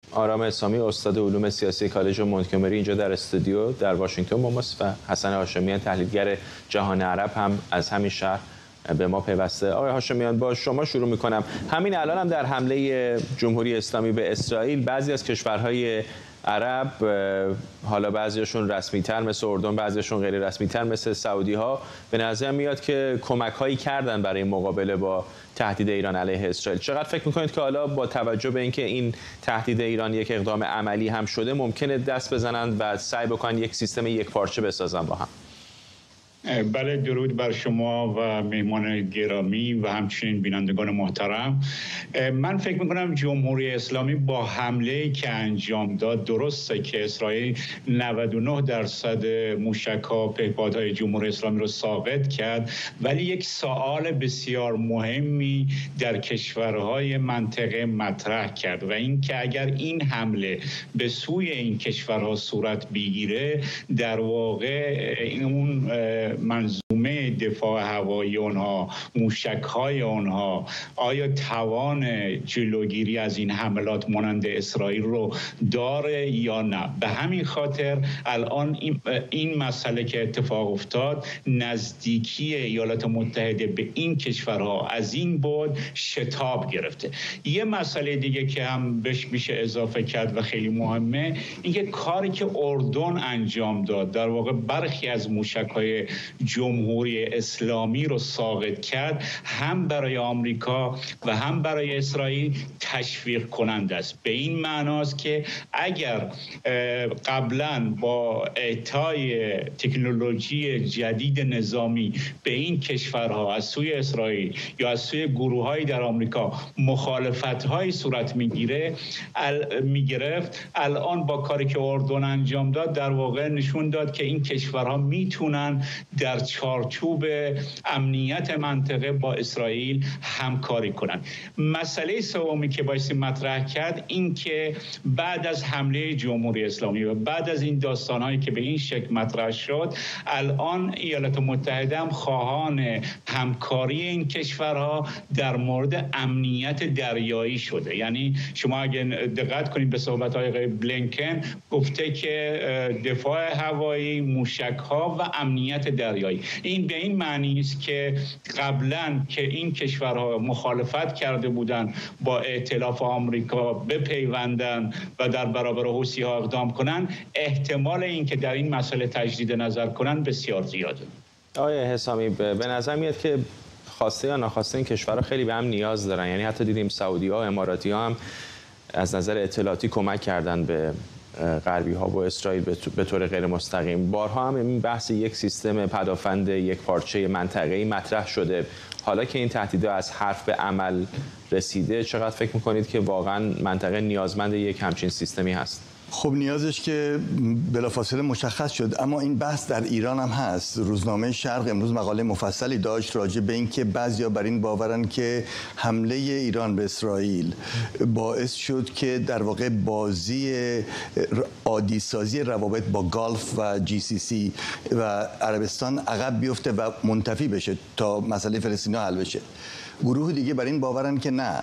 آرام اسامی، استاد علوم سیاسی کالج مونتگومری اینجا در استودیو در واشنگتن با ماست و حسن هاشمیان تحلیلگر جهان عرب هم از همین شهر به ما پیوسته. آقای هاشمیان، با شما شروع می‌کنم. همین الان هم در حمله جمهوری اسلامی به اسرائیل بعضی از کشورهای عرب، حالا بعضیشون رسمی‌تر مثل اردن، بعضیشون غیر رسمی‌تر مثل سعودی‌ها، به نظر میاد که کمک‌هایی کردن برای مقابله با تهدید ایران علیه اسرائیل. چقدر فکر می‌کنید که حالا با توجه به اینکه این تهدید ایران یک اقدام عملی هم شده، ممکنه دست بزنن و سعی بکنن یک سیستم یکپارچه بسازن با هم؟ بله، درود بر شما و مهمان گرامی و همچنین بینندگان محترم. من فکر میکنم جمهوری اسلامی با حمله که انجام داد، درسته که اسرائیل 99% موشک‌ها پهپادهای جمهوری اسلامی رو ساقط کرد، ولی یک سوال بسیار مهمی در کشورهای منطقه مطرح کرد و این که اگر این حمله به سوی این کشورها صورت بگیره، در واقع اون منظومه دفاع هوایی آنها، موشک‌های آنها، آیا توان جلوگیری از این حملات مانند اسرائیل رو داره یا نه؟ به همین خاطر الان این مسئله که اتفاق افتاد، نزدیکی ایالات متحده به این کشورها از این بعد شتاب گرفته. یه مسئله دیگه که هم بهش میشه اضافه کرد و خیلی مهمه، اینکه کاری که اردن انجام داد، در واقع برخی از موشک‌های جمهوری اسلامی رو ساقط کرد، هم برای آمریکا و هم برای اسرائیل تشویق کننده است. به این معناست که اگر قبلا با اعطای تکنولوژی جدید نظامی به این کشورها از سوی اسرائیل یا از سوی گروه‌های در آمریکا مخالفت‌های صورت میگرفت، الان با کاری که اردن انجام داد، در واقع نشون داد که این کشورها میتونن در چارچوب امنیت منطقه با اسرائیل همکاری کنند. مسئله سومی که بایستی مطرح کرد، این که بعد از حمله جمهوری اسلامی و بعد از این داستانهایی که به این شکل مطرح شد، الان ایالات متحده هم خواهان همکاری این کشورها در مورد امنیت دریایی شده. یعنی شما اگه دقت کنید به صحبت‌های آقای بلینکن، گفته که دفاع هوایی، موشک‌ها و امنیت دریایی. این به این معنی است که قبلا که این کشورها مخالفت کرده بودند با ائتلاف آمریکا بپیوندن و در برابر حوثی‌ها اقدام کنن، احتمال این که در این مسئله تجدید نظر کنن بسیار زیاده. آقای حسامی، به نظر میاد که خواسته یا ناخواسته این کشورها خیلی به هم نیاز دارن. یعنی حتی دیدیم سعودی‌ها و اماراتی‌ها هم از نظر اطلاعاتی کمک کردن به غربی ها و اسرائیل به طور غیر مستقیم. بارها هم این بحث یک سیستم پدافند یک پارچه منطقه‌ای مطرح شده. حالا که این تهدیدها از حرف به عمل رسیده، چقدر فکر می‌کنید که واقعا منطقه نیازمند یک همچین سیستمی هست؟ خب نیازش که بلافاصله مشخص شد، اما این بحث در ایران هم هست. روزنامه شرق امروز مقاله مفصلی داشت راجع به اینکه بعضیا بر این باورن که حمله ایران به اسرائیل باعث شد که در واقع بازی عادی سازی روابط با گالف و جی سی سی و عربستان عقب بیفته و منتفی بشه تا مسئله فلسطینیا حل بشه. گروه دیگه بر این باورن که نه،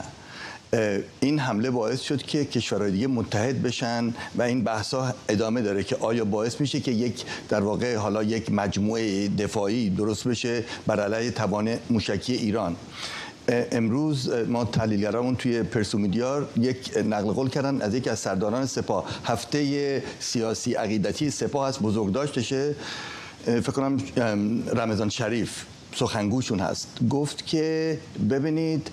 این حمله باعث شد که کشورهای دیگه متحد بشن و این بحثا ادامه داره که آیا باعث میشه که یک در واقع حالا یک مجموعه دفاعی درست بشه بر علیه توان موشکی ایران. امروز ما تحلیلگرامون توی پرسو میدیا یک نقل قول کردن از یکی از سرداران سپاه. هفته سیاسی عقیدتی سپاه هست، بزرگداشتشه، فکر کنم رمضان شریف سخنگوشون هست، گفت که ببینید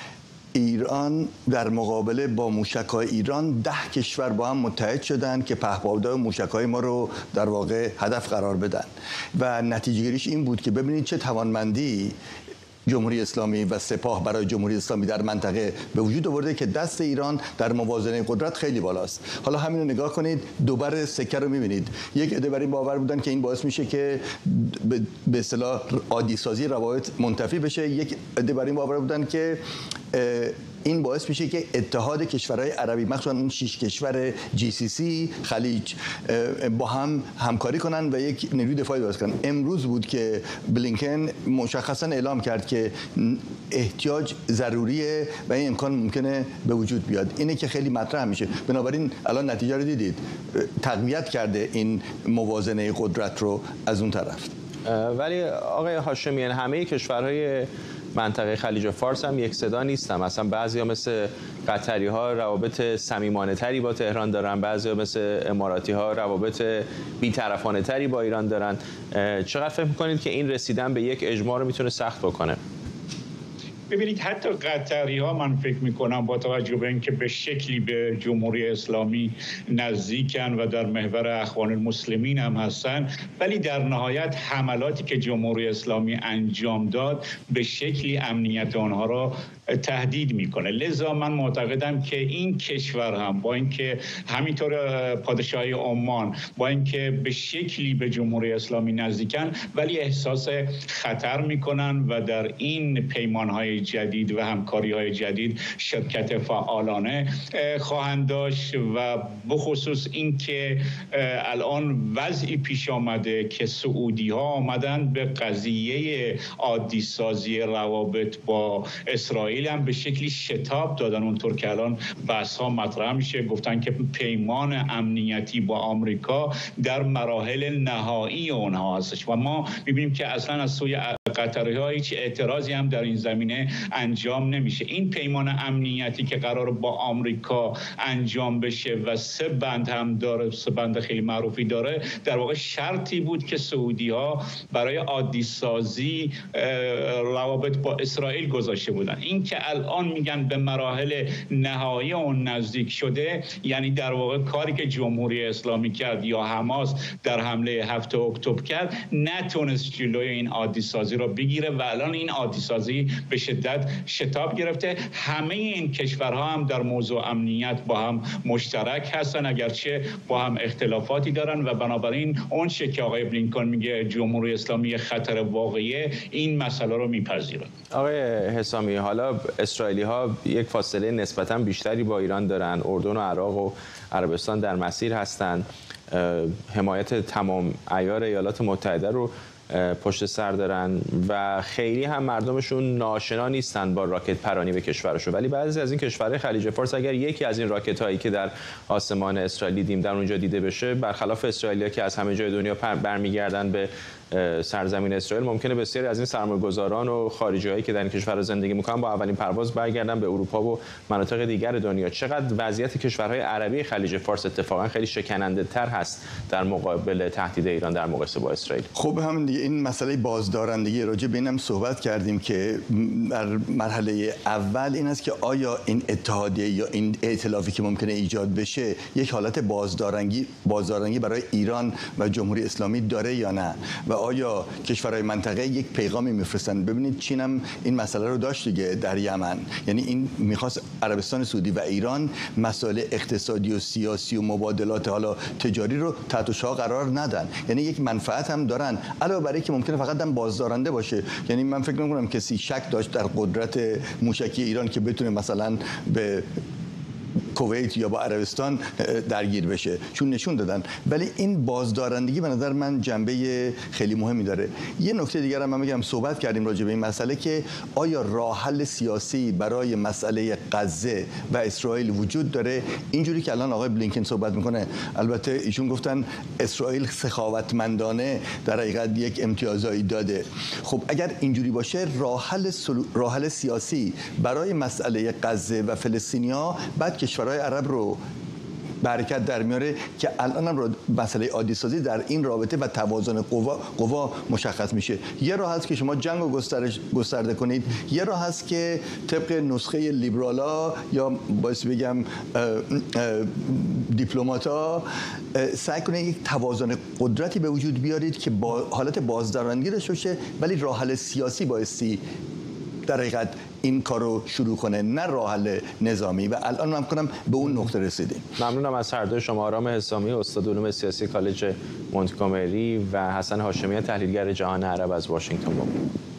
ایران در مقابله با موشک‌های ایران 10 کشور با هم متحد شدن که پهپادهای موشک‌های ما رو در واقع هدف قرار بدن و نتیجه گیریش این بود که ببینید چه توانمندی جمهوری اسلامی و سپاه برای جمهوری اسلامی در منطقه به وجود آورده که دست ایران در موازنه قدرت خیلی بالاست. حالا همین رو نگاه کنید، دوبر سکه رو می‌بینید. یک عده بر این باور بودن که این باعث میشه که به اصطلاح عادی سازی روابط منتفی بشه، یک عده بر این باور بودن که این باعث میشه که اتحاد کشورهای عربی مخصوصا اون 6 کشور GCC خلیج با هم همکاری کنن و یک نیروی دفاعی درست کنن. امروز بود که بلینکن مشخصا اعلام کرد که احتیاج ضروریه و این امکان ممکنه به وجود بیاد. اینه که خیلی مطرح میشه. بنابراین الان نتیجه رو دیدید، تقویت کرده این موازنه قدرت رو از اون طرف. ولی آقای هاشمیان، همه کشورهای منطقه خلیج فارس هم یک صدا نیستن. مثلا بعضیا مثل قطری ها روابط صمیمانه تری با تهران دارن، بعضیا مثل اماراتی ها روابط بی‌طرفانه تری با ایران دارن. چقدر فکر می‌کنید که این رسیدن به یک اجماع رو میتونه سخت بکنه؟ ببینید حتی قطری ها من فکر میکنم با توجه به اینکه به شکلی به جمهوری اسلامی نزدیکن و در محور اخوان المسلمین هم هستن، ولی در نهایت حملاتی که جمهوری اسلامی انجام داد به شکلی امنیت آنها را تهدید میکنه. لذا من معتقدم که این کشور هم با اینکه همینطور پادشاهی عمان با اینکه به شکلی به جمهوری اسلامی نزدیکن، ولی احساس خطر میکنن و در این پیمانهای جدید و همکاری‌های جدید شرکت فعالانه خواهند داشت و بخصوص اینکه الان وضعی پیش آمده که سعودی‌ها آمدن به قضیه عادی سازی روابط با اسرائیل هم به شکلی شتاب دادن. اونطور که الان بحث‌ها مطرح میشه، گفتن که پیمان امنیتی با آمریکا در مراحل نهایی اونها هستش و ما می‌بینیم که اصلا از سوی قطری‌ها هیچ اعتراضی هم در این زمینه انجام نمیشه. این پیمان امنیتی که قرار با آمریکا انجام بشه و 3 بند هم داره، 3 بند خیلی معروفی داره، در واقع شرطی بود که سعودی‌ها برای عادی سازی روابط با اسرائیل گذاشته بودن. این که الان میگن به مراحل نهایی اون نزدیک شده، یعنی در واقع کاری که جمهوری اسلامی کرد یا حماس در حمله 7 اکتبر کرد نتونست جلوی این عادی سازی رو بگیره و الان این عادی سازی به شدت شتاب گرفته. همه این کشورها هم در موضوع امنیت با هم مشترک هستن، اگرچه با هم اختلافاتی دارن و بنابراین اون چه که آقای بلینکن میگه جمهوری اسلامی خطر واقعیه، این مسئله رو میپذیره. آقای حسامی، حالا اسرائیلی ها یک فاصله نسبتاً بیشتری با ایران دارن، اردن و عراق و عربستان در مسیر هستند، حمایت تمام عیار ایالات متحده رو پشت سر دارن و خیلی هم مردمشون ناآشنا نیستن با راکت پرانی به کشورشون. ولی بعضی از این کشورهای خلیج فارس اگر یکی از این راکت هایی که در آسمان اسرائیلی دیدیم در اونجا دیده بشه، برخلاف اسرائیلیا که از همه جای دنیا برمیگردن به سرزمین اسرائیل، ممکنه بسیاری از این سرمایه‌گذاران و خارجی‌هایی که در این کشور زندگی می‌کنن با اولین پرواز برگردن به اروپا و مناطق دیگر دنیا. چقدر وضعیت کشورهای عربی خلیج فارس اتفاقا خیلی شکننده‌تر هست در مقابل تهدید ایران در مقایسه با اسرائیل؟ خب همین دیگه، این مسئله بازدارندگی راجع به اینم صحبت کردیم که در مرحله اول این است که آیا این اتحادیه یا این ائتلافی که ممکنه ایجاد بشه یک حالت بازدارندگی برای ایران و جمهوری اسلامی داره یا نه، و آیا کشورهای منطقه یک پیغامی میفرستن. ببینید چین هم این مسئله رو داشت دیگه در یمن، یعنی این میخواست عربستان سعودی و ایران مسائل اقتصادی و سیاسی و مبادلات حالا تجاری رو تحت شعاع قرار ندن، یعنی یک منفعت هم دارن، علاوه بر اینکه ممکنه فقط هم بازدارنده باشه. یعنی من فکر نمی‌کنم کسی شک داشت در قدرت موشکی ایران که بتونه مثلا به کویت یا با عربستان درگیر بشه، چون نشون دادن. ولی این بازدارندگی به نظر من جنبه خیلی مهمی داره. یه نکته دیگر هم میگم، صحبت کردیم راجع به این مسئله که آیا راه حل سیاسی برای مسئله غزه و اسرائیل وجود داره. اینجوری که الان آقای بلینکن صحبت میکنه، البته ایشون گفتن اسرائیل سخاوتمندانه در حقیقت یک امتیازایی داده. خب اگر اینجوری باشه، راه حل سیاسی برای مسئله غزه و فلسطینیا بعد کشورهای عرب رو برکت در میاره که الان هم مسئله عادی سازی در این رابطه و توازن قوا مشخص میشه. یه راه هست که شما جنگ رو گسترده کنید، یه راه هست که طبق نسخه لیبرالا یا باید بگم دیپلماتا سعی کنید یک توازن قدرتی به وجود بیارید که با حالت بازدارندگی داشته باشه، ولی راه حل سیاسی بایستی در حقیقت این کارو شروع کنه، نه راه حل نظامی. و الان من کنم به اون نقطه رسیدیم. ممنونم از هر دوی شما، آرام حسامی، استاد علوم سیاسی کالج مونتگومری و حسن هاشمیان، تحلیلگر جهان عرب از واشنگتن.